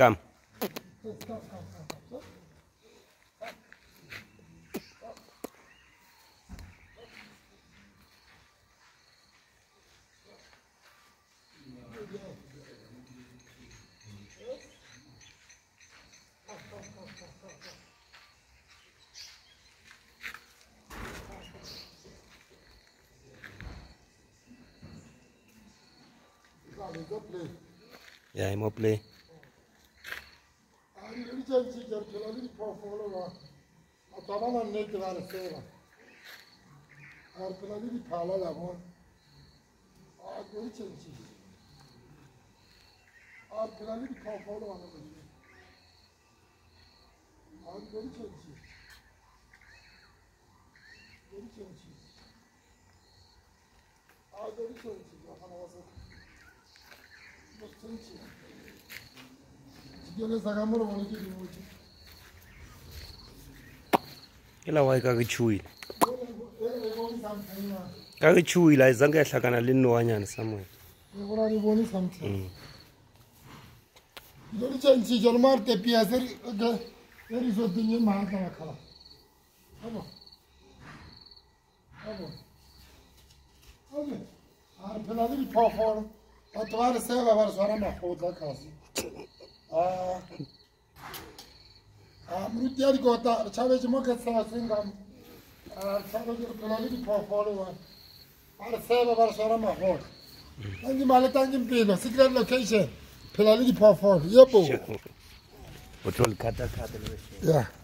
Come. Yeah, I'm up play. Ila wai ka chui. Ka chui la zanga hlakana le nowanyana somewhere. Secret location. Pelalidi Pofon. Yep. Patrol kata. Yeah.